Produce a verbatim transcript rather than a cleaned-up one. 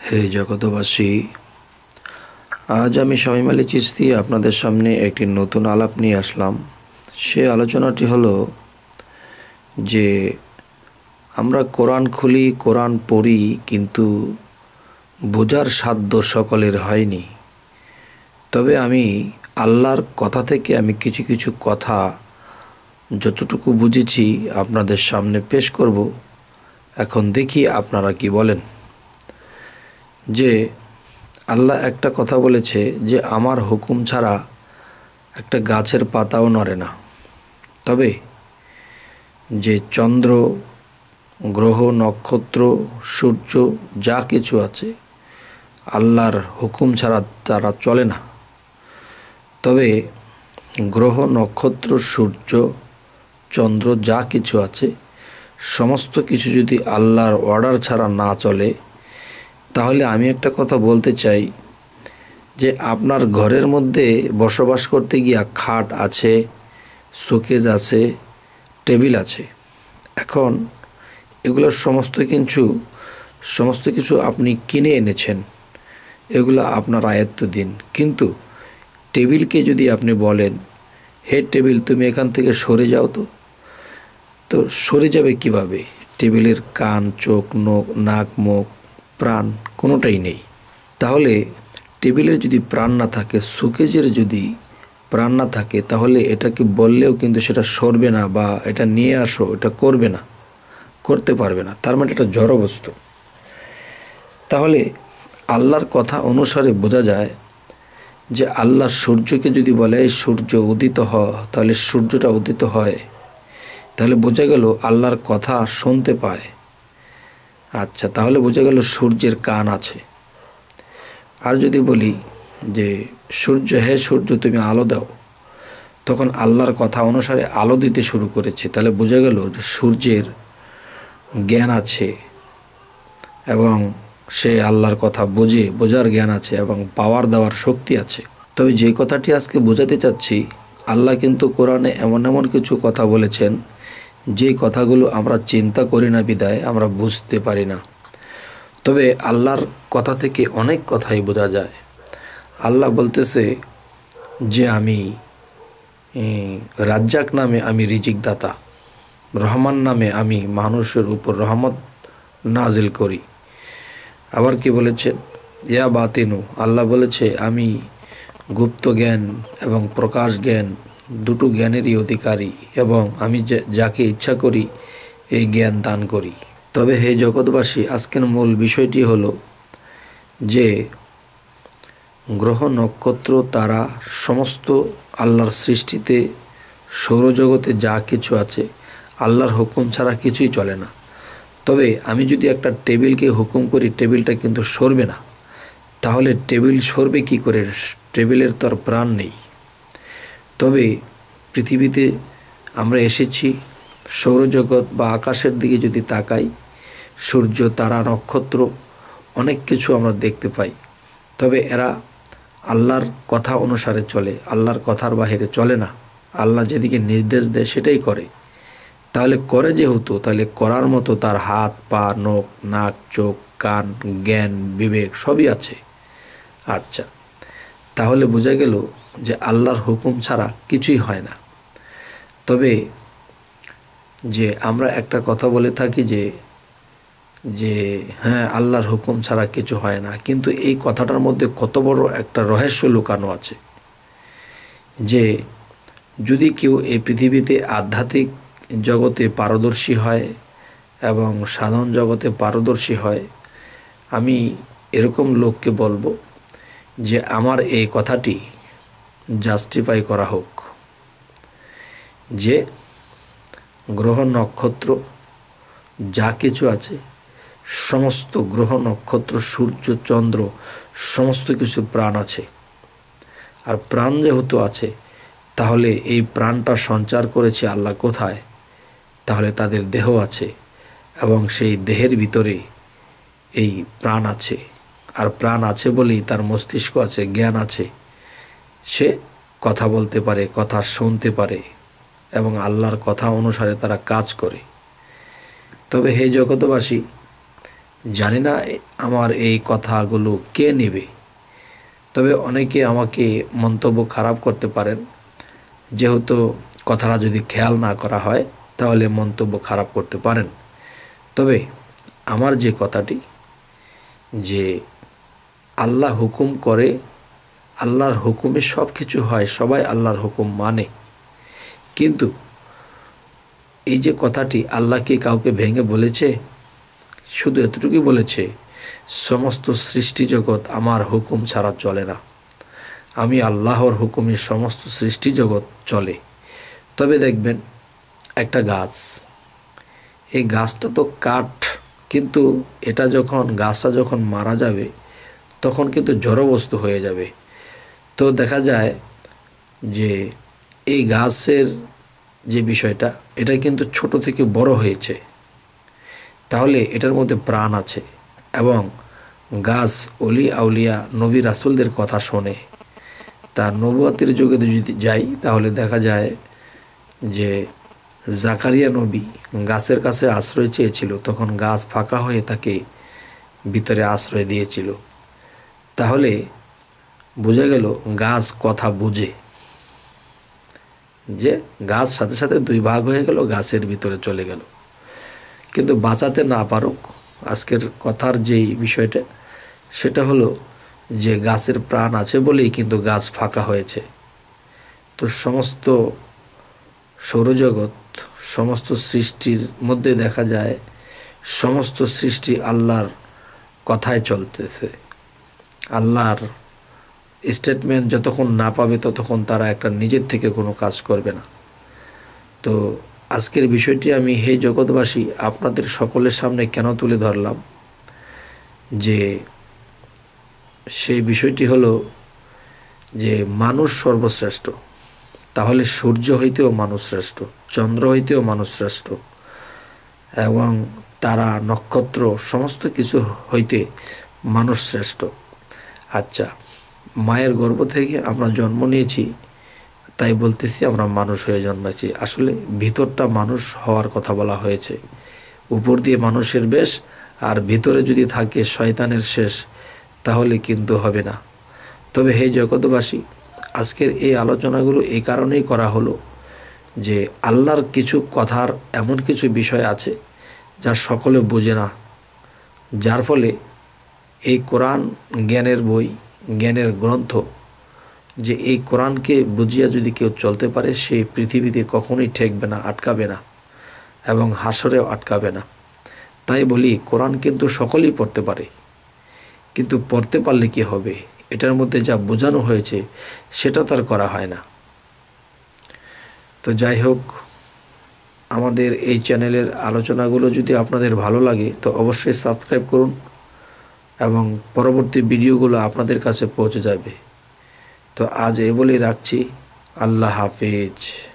হে জগতবাসী, আজ আমি শামীম আলী চিশতি আপনাদের সামনে একটি নতুন আলাপ নিয়ে আসলাম। সে আলোচনাটি হলো যে আমরা কোরআন খুলি, কোরআন পড়ি, কিন্তু বোঝার সাধ্য সকলের হয়নি। তবে আমি আল্লাহর কথা থেকে আমি কিছু কিছু কথা যতটুকু বুঝেছি আপনাদের সামনে পেশ করব। এখন দেখি আপনারা কি বলেন। যে আল্লাহ একটা কথা বলেছে যে আমার হুকুম ছাড়া একটা গাছের পাতাও নড়ে না। তবে যে চন্দ্র, গ্রহ, নক্ষত্র, সূর্য যা কিছু আছে আল্লাহর হুকুম ছাড়া তারা চলে না। তবে গ্রহ, নক্ষত্র, সূর্য, চন্দ্র যা কিছু আছে সমস্ত কিছু যদি আল্লাহর অর্ডার ছাড়া না চলে, তাহলে আমি একটা কথা বলতে চাই যে আপনার ঘরের মধ্যে বসবাস করতে গিয়া খাট আছে, শোকেজ আছে, টেবিল আছে। এখন এগুলো সমস্ত কিছু সমস্ত কিছু আপনি কিনে এনেছেন, এগুলো আপনার আয়ত্ত দিন। কিন্তু টেবিলকে যদি আপনি বলেন, হে টেবিল তুমি এখান থেকে সরে যাও, তো তো সরে যাবে কিভাবে? টেবিলের কান, চোখ, নখ, নাক, মুখ, প্রাণ কোনোটাই নেই। তাহলে টেবিলের যদি প্রাণ না থাকে, শোকেজের যদি প্রাণ না থাকে, তাহলে এটাকে বললেও কিন্তু সেটা সরবে না, বা এটা নিয়ে আসো, এটা করবে না, করতে পারবে না। তার মানে এটা জড় বস্তু। তাহলে আল্লাহর কথা অনুসারে বোঝা যায় যে আল্লাহ সূর্যকে যদি বলে সূর্য উদিত হ, তাহলে সূর্যটা উদিত হয়। তাহলে বোঝা গেল আল্লাহর কথা শুনতে পায়। আচ্ছা, তাহলে বোঝা গেল সূর্যের কান আছে। আর যদি বলি যে সূর্য, হে সূর্য তুমি আলো দাও, তখন আল্লাহর কথা অনুসারে আলো দিতে শুরু করেছে। তাহলে বোঝা গেল যে সূর্যের জ্ঞান আছে এবং সে আল্লাহর কথা বোঝে, বোঝার জ্ঞান আছে এবং পাওয়ার দেওয়ার শক্তি আছে। তবে যে কথাটি আজকে বোঝাতে চাচ্ছি, আল্লাহ কিন্তু কোরআনে এমন এমন কিছু কথা বলেছেন যে কথাগুলো আমরা চিন্তা করি না বিদায় আমরা বুঝতে পারি না। তবে আল্লাহর কথা থেকে অনেক কথাই বোঝা যায়। আল্লাহ বলতেছে যে আমি রাজ্জাক নামে আমি রিজিক দাতা, রহমান নামে আমি মানুষের উপর রহমত নাজিল করি। আবার কি বলেছেন? ইয়া বাতিনু, আল্লাহ বলেছে আমি গুপ্ত জ্ঞান এবং প্রকাশ জ্ঞান দুটো জ্ঞানেরই অধিকারী, এবং আমি যাকে ইচ্ছা করি এই জ্ঞান দান করি। তবে হে জগৎবাসী, আজকের মূল বিষয়টি হলো যে গ্রহ, নক্ষত্র, তারা সমস্ত আল্লাহর সৃষ্টিতে, সৌরজগতে যা কিছু আছে আল্লাহর হুকুম ছাড়া কিছুই চলে না। তবে আমি যদি একটা টেবিলকে হুকুম করি, টেবিলটা কিন্তু সরবে না। তাহলে টেবিল সরবে কি করে? টেবিলের তো আর প্রাণ নেই। তবে পৃথিবীতে আমরা এসেছি, সৌরজগৎ বা আকাশের দিকে যদি তাকাই, সূর্য, তারা, নক্ষত্র অনেক কিছু আমরা দেখতে পাই। তবে এরা আল্লাহর কথা অনুসারে চলে, আল্লাহর কথার বাহিরে চলে না। আল্লাহ যেদিকে নির্দেশ দেয় সেটাই করে। তাহলে করে যেহেতু, তাহলে করার মতো তার হাত, পা, নখ, নাক, চোখ, কান, জ্ঞান, বিবেক সবই আছে। আচ্ছা, তাহলে বোঝা গেল যে আল্লাহর হুকুম ছাড়া কিছুই হয় না। তবে যে আমরা একটা কথা বলে থাকি যে যে হ্যাঁ আল্লাহর হুকুম ছাড়া কিছু হয় না, কিন্তু এই কথাটার মধ্যে কত বড় একটা রহস্য লুকানো আছে। যে যদি কেউ এই পৃথিবীতে আধ্যাত্মিক জগতে পারদর্শী হয় এবং সাধারণ জগতে পারদর্শী হয়, আমি এরকম লোককে বলবো যে আমার এই কথাটি জাস্টিফাই করা হোক যে গ্রহ, নক্ষত্র যা কিছু আছে সমস্ত গ্রহ, নক্ষত্র, সূর্য, চন্দ্র সমস্ত কিছু প্রাণ আছে। আর প্রাণ যেহেতু আছে, তাহলে এই প্রাণটা সঞ্চার করেছে আল্লাহ কোথায়? তাহলে তাদের দেহ আছে এবং সেই দেহের ভিতরে এই প্রাণ আছে। আর প্রাণ আছে বলেই তার মস্তিষ্ক আছে, জ্ঞান আছে, সে কথা বলতে পারে, কথা শুনতে পারে এবং আল্লাহর কথা অনুসারে তারা কাজ করে। তবে হে জগতবাসী, জানি না আমার এই কথাগুলো কে নেবে, তবে অনেকে আমাকে মন্তব্য খারাপ করতে পারেন। যেহেতু কথাটা যদি খেয়াল না করা হয় তাহলে মন্তব্য খারাপ করতে পারেন। তবে আমার যে কথাটি, যে আল্লাহ হুকুম করে, আল্লাহর হুকুমে সব কিছু হয়, সবাই আল্লাহর হুকুম মানে, কিন্তু এই যে কথাটি আল্লাহ কি কাউকে ভেঙে বলেছে? শুধু এতটুকুই বলেছে, সমস্ত সৃষ্টি জগৎ আমার হুকুম ছাড়া চলে না, আমি আল্লাহর হুকুমে সমস্ত সৃষ্টি জগৎ চলে। তবে দেখবেন একটা গাছ, এই গাছটা তো কাঠ, কিন্তু এটা যখন গাছটা যখন মারা যাবে তখন কিন্তু জড়বস্তু হয়ে যাবে। তো দেখা যায় যে এই গাছের যে বিষয়টা, এটা কিন্তু ছোট থেকে বড় হয়েছে, তাহলে এটার মধ্যে প্রাণ আছে। এবং গাছ অলি আউলিয়া নবী রাসূলদের কথা শোনে। তার নবুয়তের যুগে যদি যাই তাহলে দেখা যায় যে জাকারিয়া নবী গাছের কাছে আশ্রয় চেয়েছিল, তখন গাছ ফাঁকা হয়ে তাকে ভিতরে আশ্রয় দিয়েছিল। তাহলে বোঝা গেল গাছ কথা বুঝে, যে গাছ সাথে সাথে দুই ভাগ হয়ে গেল, গাছের ভিতরে চলে গেল। কিন্তু বাঁচাতে না পারুক, আজকের কথার যেই বিষয়টা সেটা হলো যে গাছের প্রাণ আছে বলেই কিন্তু গাছ ফাঁকা হয়েছে। তো সমস্ত সৌরজগৎ, সমস্ত সৃষ্টির মধ্যে দেখা যায় সমস্ত সৃষ্টি আল্লাহর কথায় চলতেছে। আল্লাহর স্টেটমেন্ট যতক্ষণ না পাবে ততক্ষণ তারা একটা নিজের থেকে কোনো কাজ করবে না। তো আজকের বিষয়টি আমি হে জগৎবাসী আপনাদের সকলের সামনে কেন তুলে ধরলাম, যে সেই বিষয়টি হলো যে মানুষ সর্বশ্রেষ্ঠ, তাহলে সূর্য হইতেও মানুষ শ্রেষ্ঠ, চন্দ্র হইতেও মানুষ শ্রেষ্ঠ, এবং তারা নক্ষত্র সমস্ত কিছু হইতে মানুষ শ্রেষ্ঠ। আচ্ছা, মায়ের গর্ভ থেকে আমরা জন্ম নিয়েছি, তাই বলতেছি আমরা মানুষ হয়ে জন্মেছি। আসলে ভিতরটা মানুষ হওয়ার কথা বলা হয়েছে। উপর দিয়ে মানুষের বেশ, আর ভিতরে যদি থাকে শয়তানের শেষ, তাহলে কিন্তু হবে না। তবে হে জগৎবাসী, আজকের এই আলোচনাগুলো এই কারণেই করা হলো যে আল্লাহর কিছু কথার এমন কিছু বিষয় আছে যা সকলে বোঝে না, যার ফলে এই কোরআন জ্ঞানের বই, জ্ঞানের গ্রন্থ, যে এই কোরআনকে বুঝিয়া যদি কেউ চলতে পারে সে পৃথিবীতে কখনোই ঠেকবে না, আটকাবে না, এবং হাসরেও আটকাবে না। তাই বলি কোরআন কিন্তু সকলেই পড়তে পারে, কিন্তু পড়তে পারলে কি হবে, এটার মধ্যে যা বোঝানো হয়েছে সেটা তার করা হয় না। তো যাই হোক, আমাদের এই চ্যানেলের আলোচনাগুলো যদি আপনাদের ভালো লাগে তো অবশ্যই সাবস্ক্রাইব করুন, এবং পরবর্তী ভিডিওগুলো আপনাদের কাছে পৌঁছে যাবে। তো আজ এই বলেই রাখছি, আল্লাহ হাফেজ।